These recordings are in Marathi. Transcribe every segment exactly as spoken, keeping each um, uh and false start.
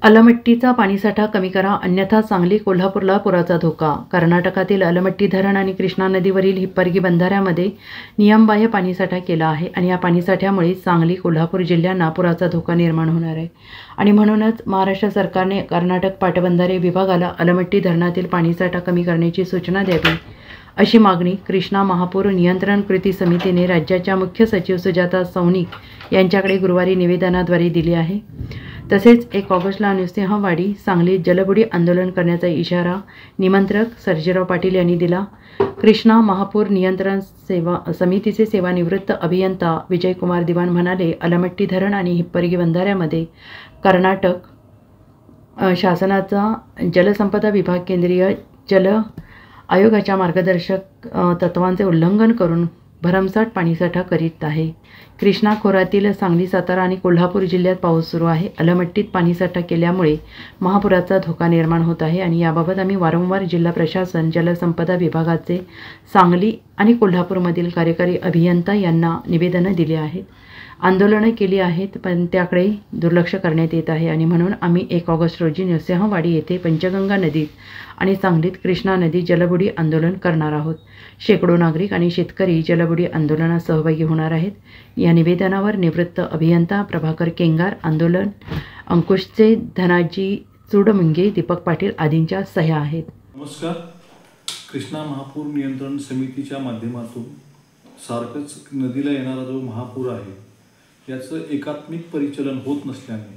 अलमट्टीचा पाणीसाठा कमी करा, अन्यथा सांगली कोल्हापूरला पुराचा धोका. कर्नाटकातील अलमट्टी धरण आणि कृष्णा नदीवरील हिप्परगी बंधाऱ्यामध्ये नियमबाह्य पाणीसाठा केला आहे आणि या पाणीसाठ्यामुळे सांगली कोल्हापूर जिल्ह्यांना पुराचा धोका निर्माण होणार आहे. आणि म्हणूनच महाराष्ट्र सरकारने कर्नाटक पाटबंधारे विभागाला अलमट्टी धरणातील पाणीसाठा कमी करण्याची सूचना द्यावी, अशी मागणी कृष्णा महापूर नियंत्रण कृती समितीने राज्याच्या मुख्य सचिव सुजाता सौनिक यांच्याकडे गुरुवारी निवेदनाद्वारे दिली आहे. तसेच एक ऑगस्टला नृसिंहवाडी सांगलीत जलबुडी आंदोलन करण्याचा इशारा निमंत्रक सर्जेराव पाटील यांनी दिला. कृष्णा महापूर नियंत्रण सेवा समितीचे सेवानिवृत्त अभियंता विजयकुमार दिवाण म्हणाले, अलमट्टी धरण आणि हिप्परगी बंधाऱ्यामध्ये कर्नाटक शासनाचा जलसंपदा विभाग केंद्रीय जल आयोगाच्या मार्गदर्शक तत्वांचे उल्लंघन करून भरमसाठ पाणीसाठा करीत आहे. कृष्णा खोऱ्यातील सांगली, सातारा आणि कोल्हापूर जिल्ह्यात पाऊस सुरू आहे. अलमट्टीत पाणीसाठा केल्यामुळे महापुराचा धोका निर्माण होत आहे आणि याबाबत आम्ही वारंवार जिल्हा प्रशासन, जलसंपदा विभागाचे सांगली आणि कोल्हापूरमधील कार्यकारी अभियंता यांना निवेदनं दिली आहेत. आंदोलनं केली आहेत, पण त्याकडे दुर्लक्ष करण्यात येत आहे आणि म्हणून आम्ही एक ऑगस्ट रोजी नृसिंहवाडी येथे पंचगंगा नदीत आणि सांगलीत कृष्णा नदी जलबुडी आंदोलन करणार आहोत. शेकडो नागरिक आणि शेतकरी जलबुडी आंदोलनात सहभागी होणार आहेत. या निवेदनावर निवृत्त अभियंता प्रभाकर केंगार, आंदोलन अंकुशचे धनाजी चुडमुंगे, दीपक पाटील आदींच्या सह्या आहेत. नमस्कार. कृष्णा महापूर नियंत्रण समितीच्या माध्यमातून सारखंच नदीला येणारा जो महापूर आहे याचं एकात्मिक परिचलन होत नसल्याने,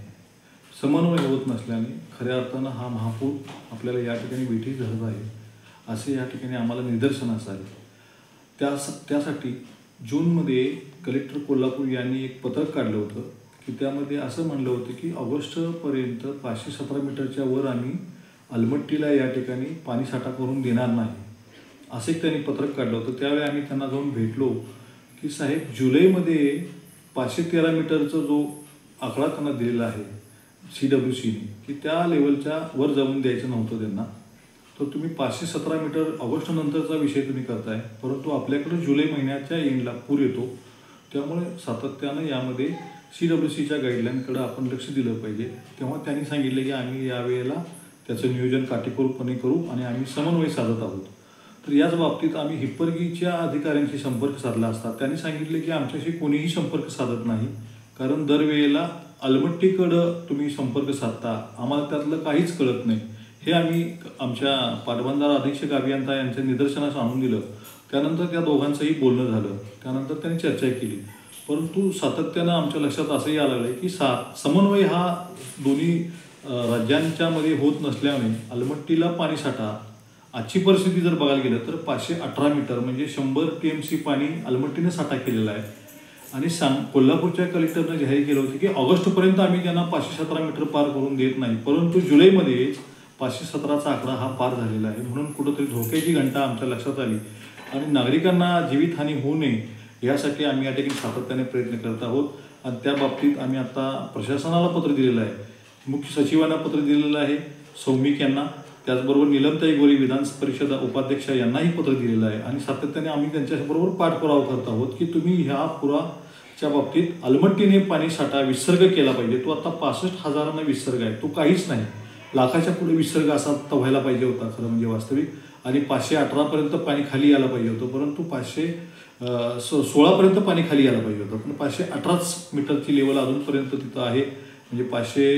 समन्वय होत नसल्याने खऱ्या अर्थानं हा महापूर आपल्याला या ठिकाणी वेठीस धरत आहे असे या ठिकाणी आम्हाला निदर्शनास आले. त्या त्यासाठी जूनमध्ये कलेक्टर कोल्हापूर यांनी एक पत्रक काढलं होतं की त्यामध्ये असं म्हणलं होतं की ऑगस्टपर्यंत पाचशे सतरा मीटरच्या वर आम्ही अलमट्टीला या ठिकाणी पाणीसाठा करून देणार नाही, असे त्यांनी पत्रक काढलं होतं. त्यावेळी आम्ही त्यांना जाऊन भेटलो की साहेब, जुलैमध्ये पाचशे तेरा मीटरचा जो आकडा त्यांना दिलेला आहे सी डब्ल्यू सीने, की त्या लेवलच्या वर जाऊन द्यायचं नव्हतं त्यांना, तर तुम्ही पाचशे सतरा मीटर ऑगस्टनंतरचा विषय तुम्ही करताय, परंतु आपल्याकडे जुलै महिन्याच्या एंडला पूर येतो, त्यामुळे सातत्यानं यामध्ये सी डब्ल्यू सीच्या गाईडलाईनकडे आपण लक्ष दिलं पाहिजे. तेव्हा त्यांनी सांगितलं की आम्ही यावेळेला त्याचं नियोजन काटेकोरपणे करू आणि आम्ही समन्वय साधत आहोत. तर याच बाबतीत आम्ही हिप्परगीच्या अधिकाऱ्यांशी संपर्क साधला असता त्यांनी सांगितले की आमच्याशी कोणीही संपर्क साधत नाही, कारण दरवेळेला अलमट्टीकडं तुम्ही संपर्क साधता, आम्हाला त्यातलं काहीच कळत नाही. हे आम्ही आमच्या पाटबंधारा अधीक्षक अभियंता यांच्या निदर्शनास आणून दिलं. त्यानंतर त्या दोघांचंही बोलणं झालं, त्यानंतर त्यांनी चर्चा केली, परंतु सातत्यानं आमच्या लक्षात असंही आलं आहे की सा समन्वय हा दोन्ही राज्यांच्यामध्ये होत नसल्याने अलमट्टीला पाणीसाठा आजची परिस्थिती जर बघायला गेलं तर पाचशे अठरा मीटर म्हणजे शंभर टी एम सी पाणी अलमट्टीने साठा केलेला आहे. आणि सांग कोल्हापूरच्या कलेक्टरनं जाहीर केलं होतं की ऑगस्टपर्यंत आम्ही त्यांना पाचशे सतरा मीटर पार करून देत नाही, परंतु जुलैमध्येच पाचशे सतराचा आकडा हा पार झालेला आहे. म्हणून कुठंतरी धोक्याची घंटा आमच्या लक्षात आली आणि नागरिकांना जीवितहानी होऊ नये यासाठी आम्ही या ठिकाणी सातत्याने प्रयत्न करत आहोत. आणि त्या बाबतीत आम्ही आता प्रशासनाला पत्र दिलेलं आहे, मुख्य सचिवांना पत्र दिलेलं आहे, सौमिक यांना, त्याचबरोबर नीलमताई गोरे विधान परिषद उपाध्यक्ष यांनाही पत्र दिलेलं आहे. आणि सातत्याने आम्ही त्यांच्याबरोबर पाठपुरावा करत आहोत की तुम्ही ह्या पुराच्या बाबतीत अलमट्टीने पाणी साठा विसर्ग केला पाहिजे. तो आता पासष्ट हजारांना विसर्ग आहे, तो काहीच नाही, लाखाच्या पुढे विसर्ग असा आता व्हायला पाहिजे होता खरं म्हणजे वास्तविक. आणि पाचशे अठरापर्यंत पाणी खाली यायला पाहिजे होतं, परंतु पाचशे सोळापर्यंत पाणी खाली यायला पाहिजे होतं, पण पाचशे अठराच मीटरची लेवल अजूनपर्यंत तिथं आहे. म्हणजे पाचशे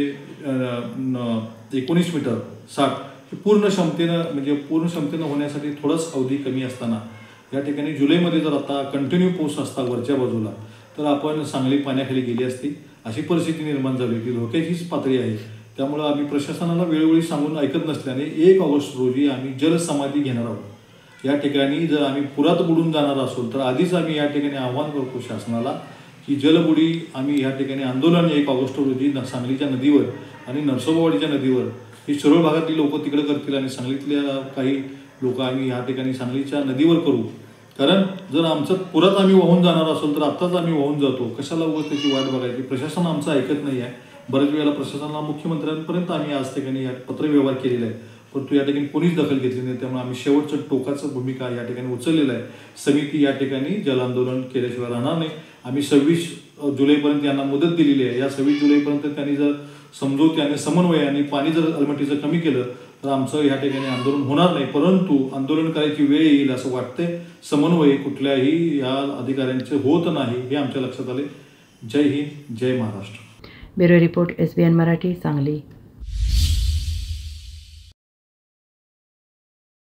एकोणीस मीटर साठ पूर्ण क्षमतेनं म्हणजे पूर्ण क्षमतेनं होण्यासाठी थोडंच अवधी कमी असताना या ठिकाणी जुलैमध्ये जर आता कंटिन्यू पाऊस असता वरच्या बाजूला तर आपण सांगली पाण्याखाली गेली असती, अशी परिस्थिती निर्माण झाली की धोक्याचीच पातळी आहे. त्यामुळं आम्ही प्रशासनाला वेळोवेळी सांगून ऐकत नसल्याने एक ऑगस्ट रोजी आम्ही जलसमाधी घेणार आहोत. या ठिकाणी जर आम्ही पुरात बुडून जाणार असो तर आधीच आम्ही या ठिकाणी आव्हान करतो शासनाला की जलबुडी आम्ही या ठिकाणी आंदोलन एक ऑगस्ट रोजी सांगलीच्या नदीवर आणि नरसोबावाडीच्या नदीवर ही शिरोळ भागातली लोक तिकडे करतील आणि सांगलीतल्या काही लोक आम्ही या ठिकाणी सांगलीच्या नदीवर करू. कारण जर आमचं पुरात आम्ही वाहून जाणार असेल तर आत्ताच आम्ही वाहून जातो, कशाला उगाच त्याची वाट बघायची. प्रशासन आमचं ऐकत नाही आहे. बऱ्याच वेळेला प्रशासनाला मुख्यमंत्र्यांपर्यंत आम्ही आज ठिकाणी पत्रव्यवहार केलेला आहे, परंतु या ठिकाणी कोणीच दखल घेतली नाही. त्यामुळे आम्ही शेवटचं टोकाचं भूमिका या ठिकाणी उचललेलं आहे. समिती या ठिकाणी जल आंदोलन केल्याशिवाय राहणार नाही. आम्ही सव्वीस जुलैपर्यंत यांना मुदत दिलेली आहे. या सव्वीस जुलैपर्यंत त्यांनी जर समजूती समन्वयाने पाणी जर अलमटीचं कमी केलं तर आमचं ह्या ठिकाणी आंदोलन होणार नाही, परंतु आंदोलन करायची वेळ येईल असं वाटते. समन्वय कुठल्याही या अधिकाऱ्यांचे होत नाही हे आमच्या लक्षात आले. जय हिंद, जय Maharashtra. Bureau report, S B N Marathi, Sangli.